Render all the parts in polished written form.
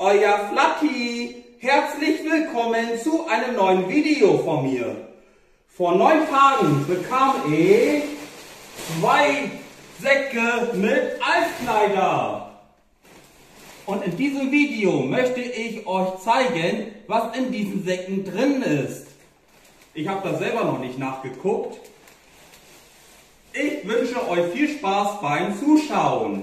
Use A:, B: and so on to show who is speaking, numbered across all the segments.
A: euer Flatti. Herzlich willkommen zu einem neuen Video von mir. Vor 9 Tagen bekam ich 2 Säcke mit Altkleider. Und in diesem Video möchte ich euch zeigen, was in diesen Säcken drin ist. Ich habe da selber noch nicht nachgeguckt. Ich wünsche euch viel Spaß beim Zuschauen.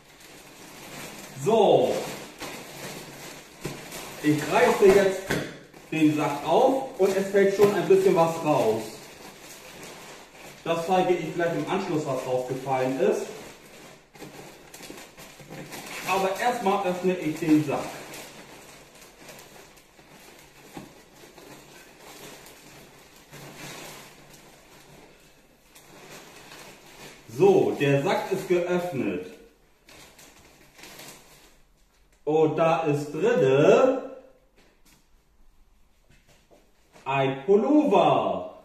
A: So, ich reiße jetzt den Sack auf und es fällt schon ein bisschen was raus. Das zeige ich gleich im Anschluss, was rausgefallen ist. Aber erstmal öffne ich den Sack. So, der Sack ist geöffnet. Und da ist drinne ein Pullover.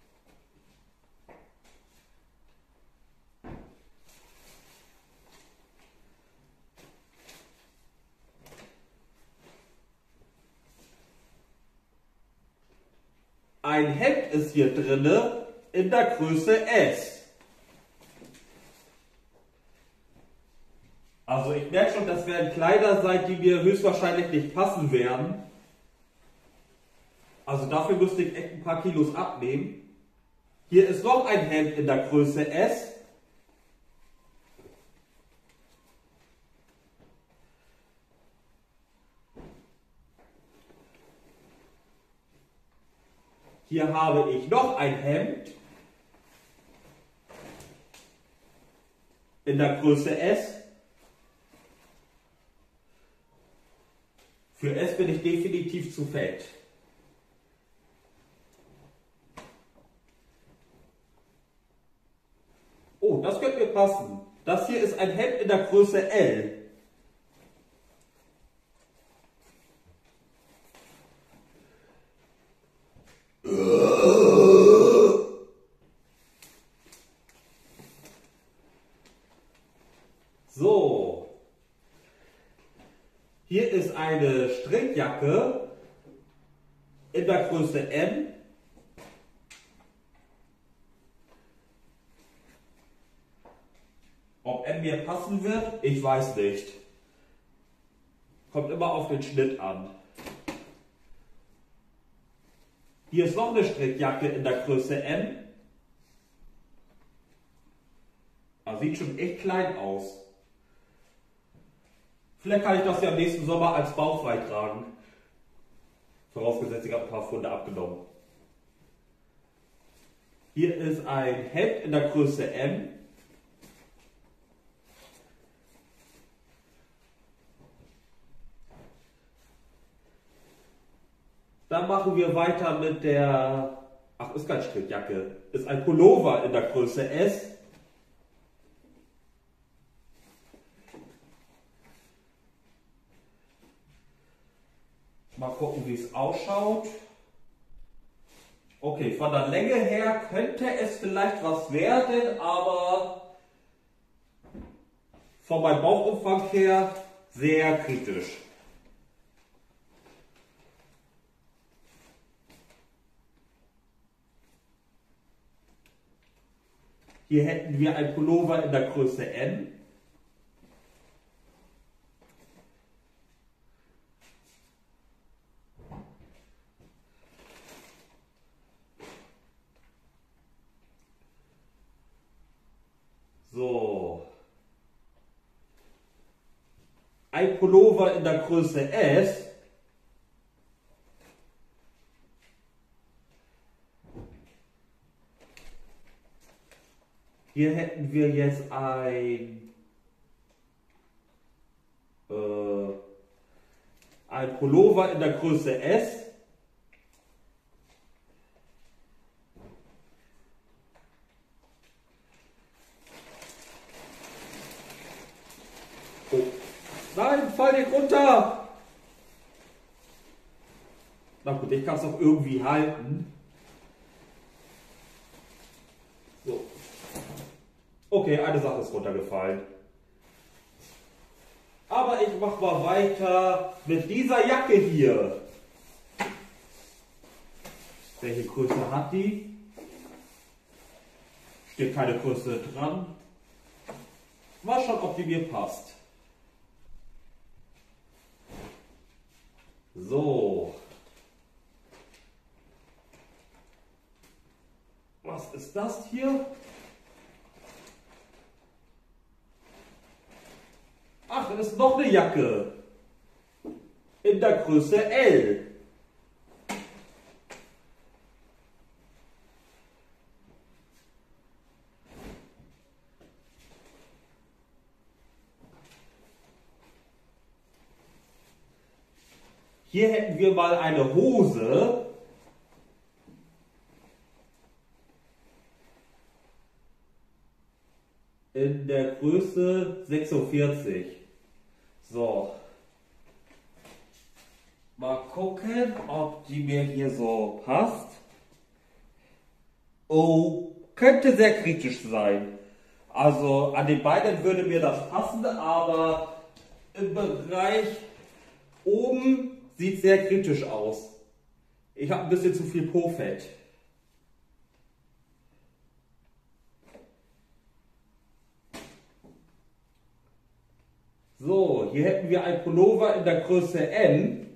A: Ein Hemd ist hier drinne in der Größe S. Also ich merke schon, das werden Kleider sein, die mir höchstwahrscheinlich nicht passen werden. Also dafür müsste ich echt ein paar Kilos abnehmen. Hier ist noch ein Hemd in der Größe S. Hier habe ich noch ein Hemd in der Größe S. Für S bin ich definitiv zu fett. Oh, das könnte mir passen. Das hier ist ein Hemd in der Größe L. So. Hier ist eine Strickjacke in der Größe M. Ob M mir passen wird, ich weiß nicht. Kommt immer auf den Schnitt an. Hier ist noch eine Strickjacke in der Größe M. Das sieht schon echt klein aus. Vielleicht kann ich das ja im nächsten Sommer als bauchfrei tragen. Vorausgesetzt, ich habe ein paar Pfunde abgenommen. Hier ist ein Hemd in der Größe M. Dann machen wir weiter mit der, ist keine Strickjacke, ist ein Pullover in der Größe S. Mal gucken, wie es ausschaut. Okay, von der Länge her könnte es vielleicht was werden, aber von meinem Bauchumfang her sehr kritisch. Hier hätten wir ein Pullover in der Größe M. So. Ein Pullover in der Größe S. Hier hätten wir jetzt ein Pullover in der Größe S. Oh. Nein, fall nicht runter! Na gut, ich kann es doch irgendwie halten. So. Okay, eine Sache ist runtergefallen. Aber Aber ich mache mal weiter mit dieser Jacke hier. Welche Größe hat die? Steht keine Größe dran. Mal schauen, ob die mir passt. So. Was ist das hier? Ach, das ist noch eine Jacke. In der Größe L. Hier hätten wir mal eine Hose. In der Größe 46. So. Mal gucken, ob die mir hier so passt. Oh, könnte sehr kritisch sein. Also an den Beinen würde mir das passen, aber im Bereich oben sieht sehr kritisch aus. Ich habe ein bisschen zu viel Po-Fett. So, hier hätten wir ein Pullover in der Größe M.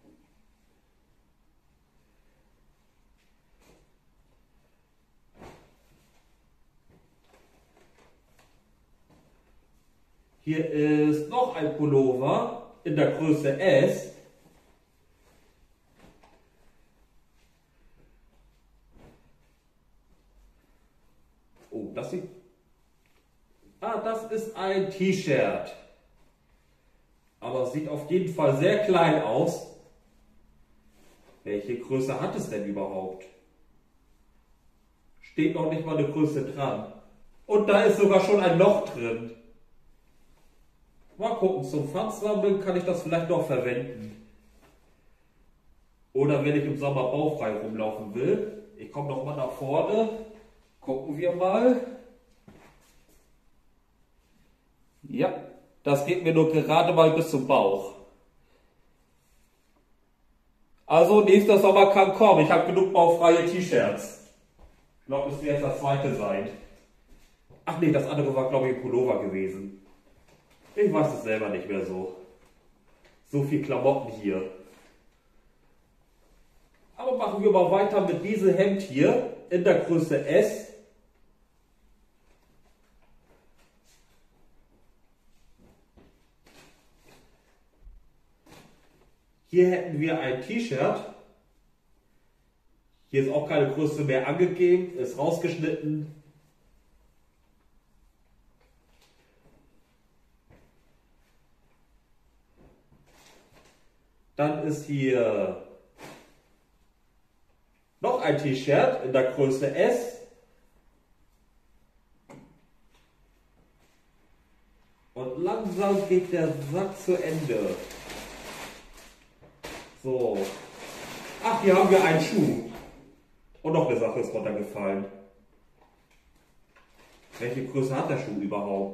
A: Hier ist noch ein Pullover in der Größe S. Oh, das sieht... Ah, das ist ein T-Shirt. Aber es sieht auf jeden Fall sehr klein aus. Welche Größe hat es denn überhaupt? Steht noch nicht mal eine Größe dran. Und da ist sogar schon ein Loch drin. Mal gucken, zum Pfandsammeln kann ich das vielleicht noch verwenden. Oder wenn ich im Sommer bauchfrei rumlaufen will. Ich komme noch mal nach vorne. Gucken wir mal. Ja, das geht mir nur gerade mal bis zum Bauch. Also nächster Sommer kann kommen. Ich habe genug bauchfreie T-Shirts. Ich glaube, es wird jetzt das zweite sein. Ach nee, das andere war glaube ich ein Pullover gewesen. Ich weiß es selber nicht mehr so. So viel Klamotten hier. Aber machen wir mal weiter mit diesem Hemd hier in der Größe S. Hier hätten wir ein T-Shirt. Hier ist auch keine Größe mehr angegeben, ist rausgeschnitten. Dann ist hier noch ein T-Shirt in der Größe S. Und langsam geht der Sack zu Ende. So. Ach, hier haben wir einen Schuh. Und noch eine Sache ist runtergefallen. Welche Größe hat der Schuh überhaupt?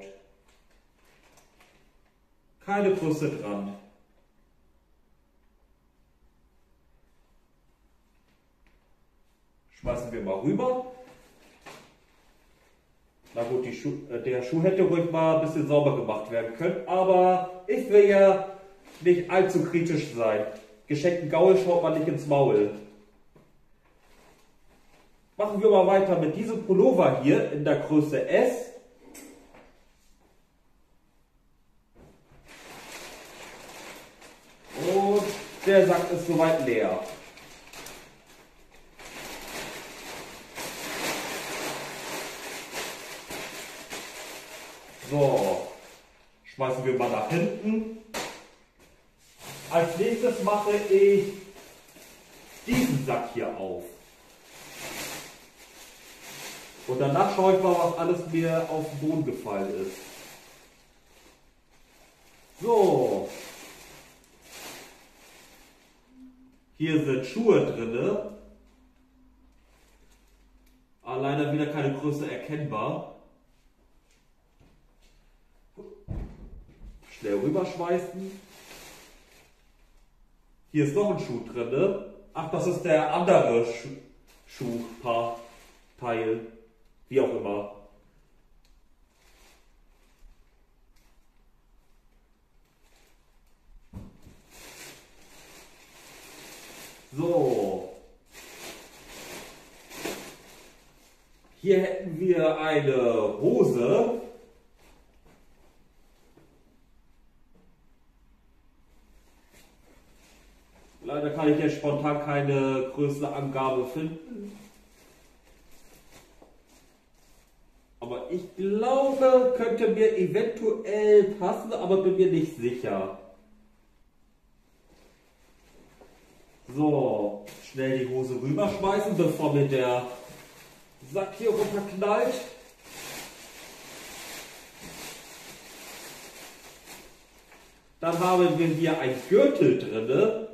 A: Keine Größe dran. Schmeißen wir mal rüber. Na gut, der Schuh hätte ruhig mal ein bisschen sauber gemacht werden können, aber ich will ja nicht allzu kritisch sein. Geschenkten Gaul schaut man nicht ins Maul. Machen wir mal weiter mit diesem Pullover hier in der Größe S. Und der Sack ist soweit leer. So, schmeißen wir mal nach hinten. Als nächstes mache ich diesen Sack hier auf. Und danach schaue ich mal, was alles mir auf den Boden gefallen ist. So. Hier sind Schuhe drin. Leider wieder keine Größe erkennbar. Schnell rüberschweißen. Hier ist noch ein Schuh drin. Ne? Ach, das ist der andere Schuhteil. Wie auch immer. So. Hier hätten wir eine Hose. Leider kann ich jetzt spontan keine Größenangabe finden. Aber ich glaube, könnte mir eventuell passen, aber bin mir nicht sicher. So, schnell die Hose rüberschmeißen, bevor mir der Sack hier runterknallt. Dann haben wir hier ein Gürtel drin.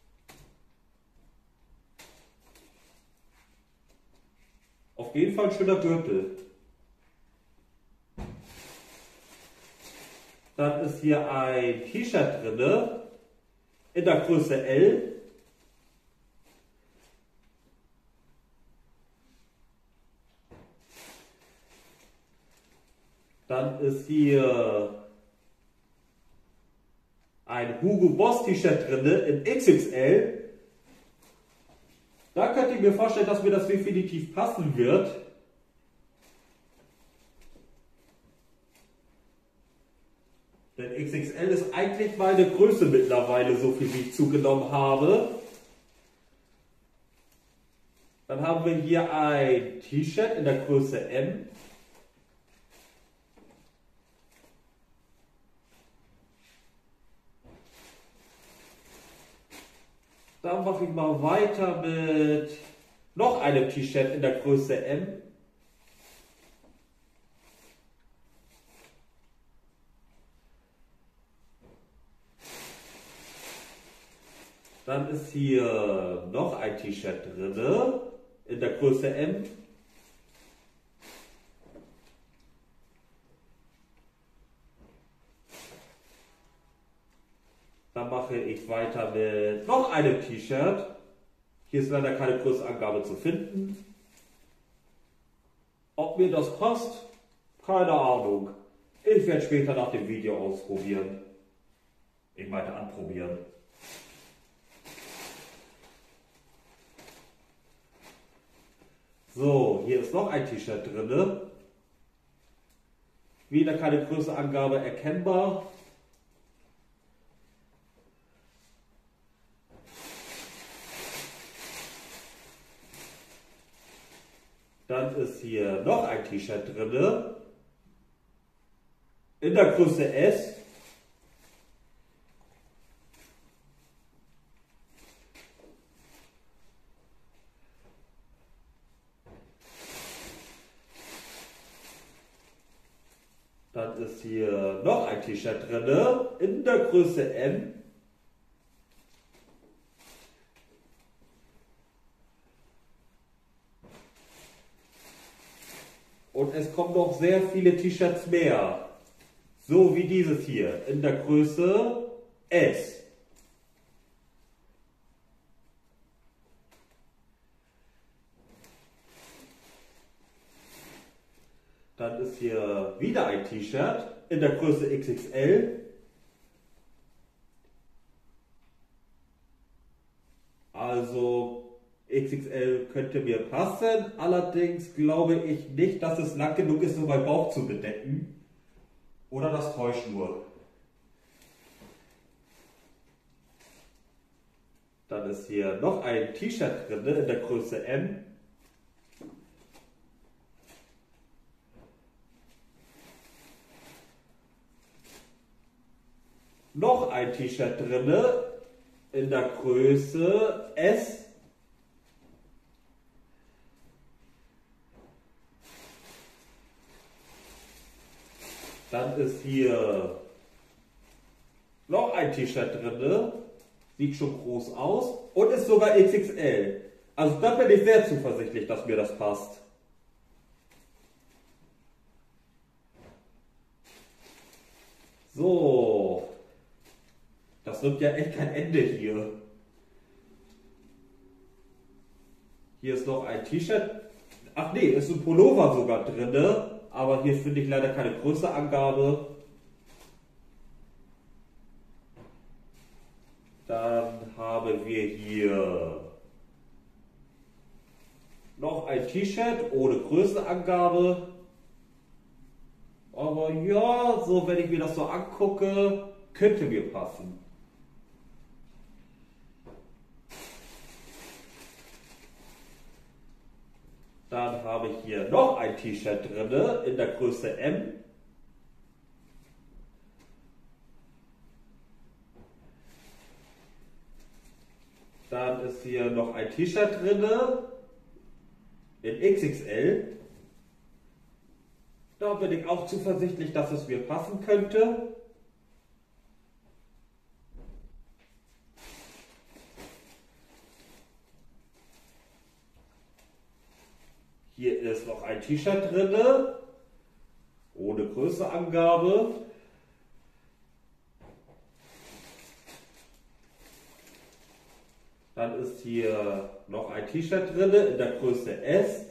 A: Auf jeden Fall ein schöner Gürtel. Dann ist hier ein T-Shirt drin, in der Größe L. Dann ist hier ein Hugo Boss T-Shirt drin in XXL. Da könnt ihr mir vorstellen, dass mir das definitiv passen wird. Denn XXL ist eigentlich meine Größe mittlerweile, so viel wie ich zugenommen habe. Dann haben wir hier ein T-Shirt in der Größe M. Dann mache ich mal weiter mit noch einem T-Shirt in der Größe M. Dann ist hier noch ein T-Shirt drin in der Größe M. Dann mache ich weiter mit noch einem T-Shirt. Hier ist leider keine Größenangabe zu finden. Ob mir das passt? Keine Ahnung. Ich werde später nach dem Video ausprobieren. Ich meine anprobieren. So, hier ist noch ein T-Shirt drin. Wieder keine Größenangabe erkennbar. Dann ist hier noch ein T-Shirt drin. In der Größe S. Dann ist hier noch ein T-Shirt drin. In der Größe M. Und es kommen noch sehr viele T-Shirts mehr. So wie dieses hier in der Größe S. Dann ist hier wieder ein T-Shirt in der Größe XXL. Also XXL könnte mir passen, allerdings glaube ich nicht, dass es lang genug ist, um meinen Bauch zu bedecken. Oder das täuscht nur. Dann ist hier noch ein T-Shirt drin in der Größe M. Noch ein T-Shirt drin in der Größe S. Dann ist hier noch ein T-Shirt drin, sieht schon groß aus und ist sogar XXL. Also da bin ich sehr zuversichtlich, dass mir das passt. So, das nimmt ja echt kein Ende hier. Hier ist noch ein T-Shirt. Ach nee, ist ein Pullover sogar drin, aber hier finde ich leider keine Größeangabe. Dann haben wir hier noch ein T-Shirt ohne Größenangabe. Aber ja, so wenn ich mir das so angucke, könnte mir passen. Dann habe ich hier noch ein T-Shirt drin in der Größe M. Dann ist hier noch ein T-Shirt drin in XXL. Da bin ich auch zuversichtlich, dass es mir passen könnte. Hier ist noch ein T-Shirt drin, ohne Größeangabe. Dann ist hier noch ein T-Shirt drin in der Größe S.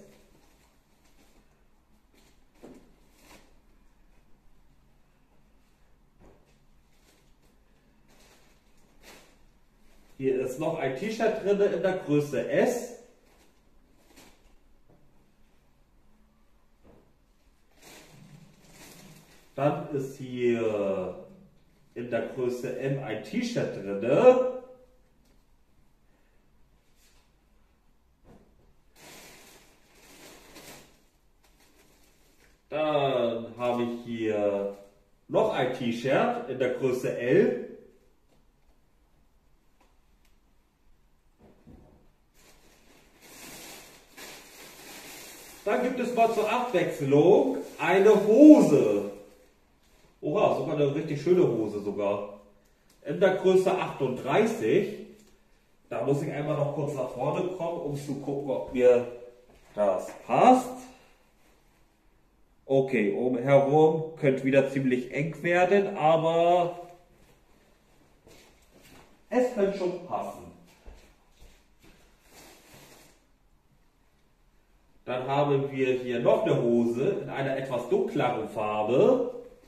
A: Hier ist noch ein T-Shirt drin in der Größe S. Dann ist hier in der Größe M ein T-Shirt drin. Dann habe ich hier noch ein T-Shirt in der Größe L. Dann gibt es mal zur Abwechslung eine Hose. Oha, sogar eine richtig schöne Hose sogar. In der Größe 38. Da muss ich einmal noch kurz nach vorne kommen, um zu gucken, ob mir das passt. Okay, oben herum könnte wieder ziemlich eng werden, aber es könnte schon passen. Dann haben wir hier noch eine Hose in einer etwas dunkleren Farbe.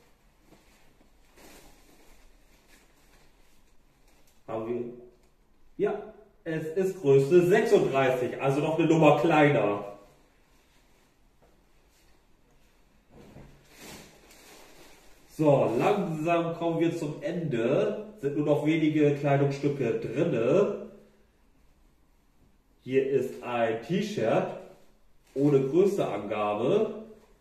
A: Haben wir? Ja, es ist Größe 36, also noch eine Nummer kleiner. So, langsam kommen wir zum Ende. Sind nur noch wenige Kleidungsstücke drin. Hier ist ein T-Shirt ohne Größeangabe.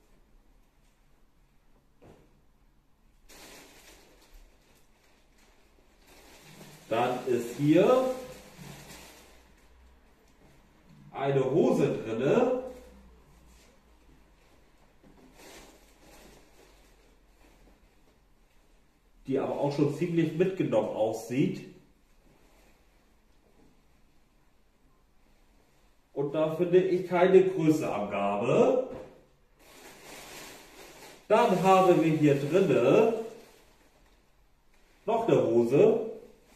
A: Dann ist hier eine Hose drin. Die aber auch schon ziemlich mitgenommen aussieht. Und da finde ich keine Größeangabe. Dann haben wir hier drinne noch eine Hose.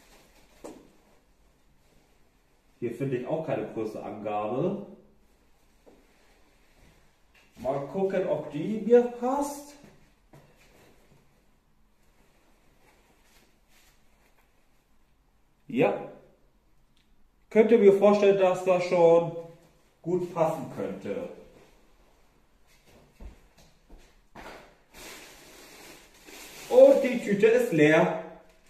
A: Hier finde ich auch keine Größeangabe. Mal gucken, ob die mir passt. Ja, könnte mir vorstellen, dass das schon gut passen könnte. Und die Tüte ist leer.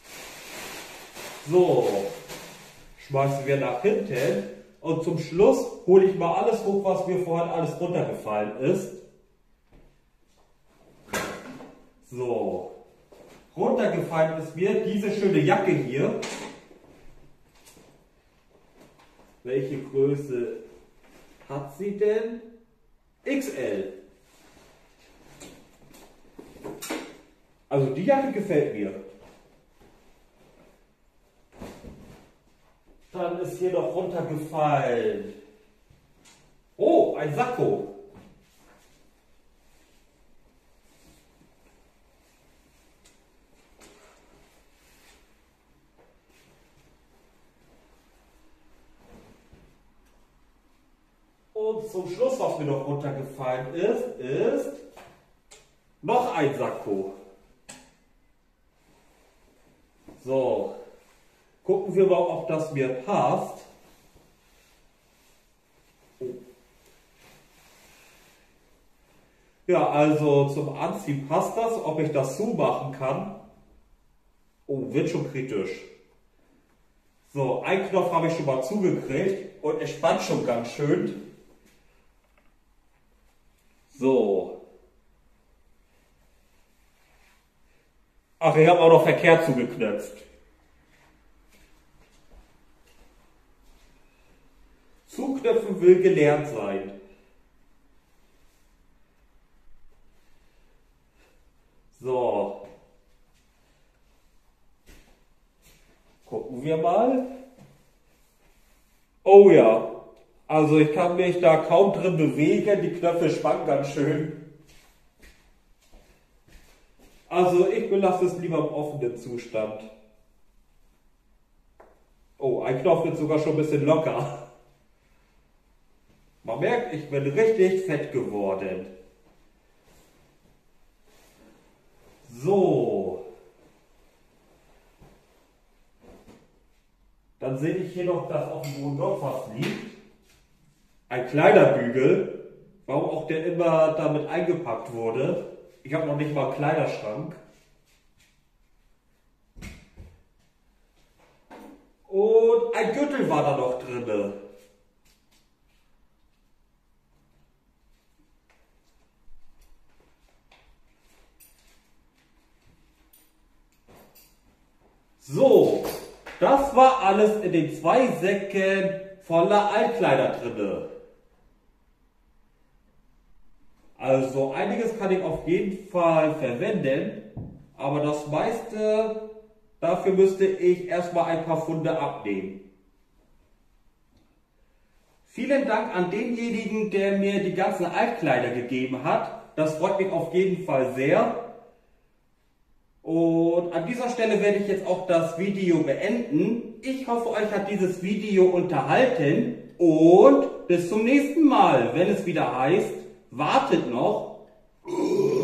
A: So, schmeißen wir nach hinten und zum Schluss hole ich mal alles hoch, was mir vorhin alles runtergefallen ist. So, runtergefallen ist mir diese schöne Jacke hier. Welche Größe hat sie denn? XL. Also die Jacke gefällt mir. Dann ist hier noch runtergefallen. Oh, ein Sakko. Und zum Schluss, was mir noch runtergefallen ist noch ein Sakko. So, gucken wir mal, ob das mir passt. Ja, also zum Anziehen passt das. Ob ich das zumachen kann? Oh, wird schon kritisch. So, einen Knopf habe ich schon mal zugekriegt und es spannt schon ganz schön. So. Ach, ich habe auch noch verkehrt zugeknöpft. Zuknöpfen will gelernt sein. So. Gucken wir mal. Oh ja. Also ich kann mich da kaum drin bewegen. Die Knöpfe spannen ganz schön. Also ich belasse es lieber im offenen Zustand. Oh, ein Knopf wird sogar schon ein bisschen locker. Man merkt, ich bin richtig fett geworden. So. Dann sehe ich hier noch, dass auf dem Boden noch was liegt. Ein Kleiderbügel. Warum auch der immer damit eingepackt wurde. Ich habe noch nicht mal einen Kleiderschrank. Und ein Gürtel war da noch drin. So, das war alles in den 2 Säcken voller Altkleider drin. Also einiges kann ich auf jeden Fall verwenden, aber das meiste, dafür müsste ich erstmal ein paar Funde abnehmen. Vielen Dank an denjenigen, der mir die ganzen Altkleider gegeben hat. Das freut mich auf jeden Fall sehr. Und an dieser Stelle werde ich jetzt auch das Video beenden. Ich hoffe, euch hat dieses Video unterhalten und bis zum nächsten Mal, wenn es wieder heißt, wartet noch.